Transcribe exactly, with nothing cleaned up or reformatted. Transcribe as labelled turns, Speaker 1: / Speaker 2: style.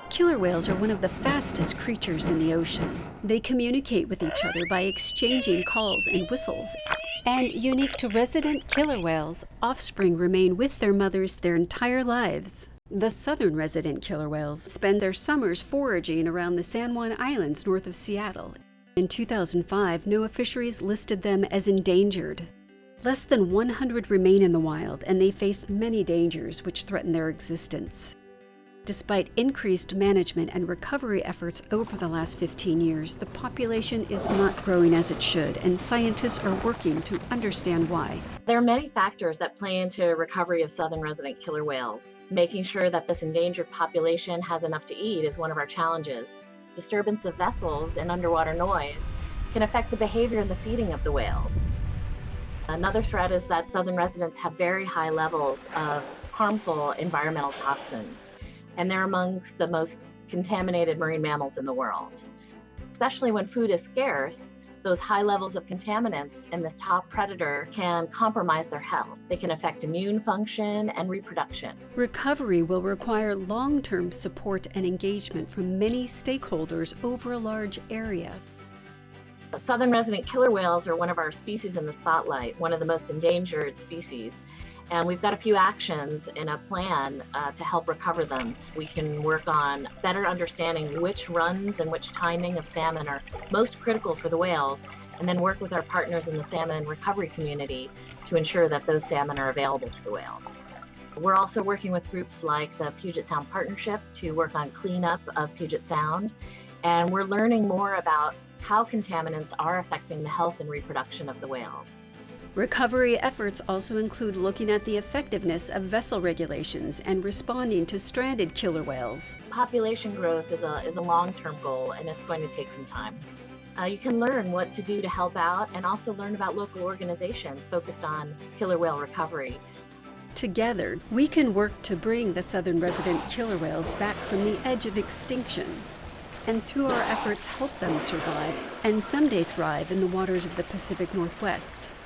Speaker 1: Killer whales are one of the fastest creatures in the ocean. They communicate with each other by exchanging calls and whistles. And unique to resident killer whales, offspring remain with their mothers their entire lives. The southern resident killer whales spend their summers foraging around the San Juan Islands north of Seattle. In two thousand five, NOAA Fisheries listed them as endangered. Less than one hundred remain in the wild, and they face many dangers which threaten their existence. Despite increased management and recovery efforts over the last fifteen years, the population is not growing as it should, and scientists are working to understand why.
Speaker 2: There are many factors that play into recovery of southern resident killer whales. Making sure that this endangered population has enough to eat is one of our challenges. Disturbance of vessels and underwater noise can affect the behavior and the feeding of the whales. Another threat is that southern residents have very high levels of harmful environmental toxins, and they're amongst the most contaminated marine mammals in the world. Especially when food is scarce, those high levels of contaminants in this top predator can compromise their health. They can affect immune function and reproduction.
Speaker 1: Recovery will require long-term support and engagement from many stakeholders over a large area.
Speaker 2: Southern resident killer whales are one of our species in the spotlight, one of the most endangered species. And we've got a few actions in a plan uh, to help recover them. We can work on better understanding which runs and which timing of salmon are most critical for the whales, and then work with our partners in the salmon recovery community to ensure that those salmon are available to the whales. We're also working with groups like the Puget Sound Partnership to work on cleanup of Puget Sound, and we're learning more about how contaminants are affecting the health and reproduction of the whales.
Speaker 1: Recovery efforts also include looking at the effectiveness of vessel regulations and responding to stranded killer whales.
Speaker 2: Population growth is a, is a long-term goal, and it's going to take some time. Uh, you can learn what to do to help out and also learn about local organizations focused on killer whale recovery.
Speaker 1: Together, we can work to bring the southern resident killer whales back from the edge of extinction, and through our efforts help them survive and someday thrive in the waters of the Pacific Northwest.